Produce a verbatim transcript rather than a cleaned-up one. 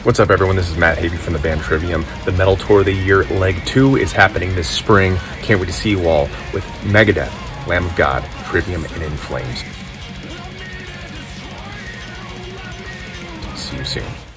What's up, everyone? This is Matt Heafy from the band Trivium. The Metal Tour of the Year Leg two is happening this spring. Can't wait to see you all with Megadeth, Lamb of God, Trivium and In Flames. See you soon.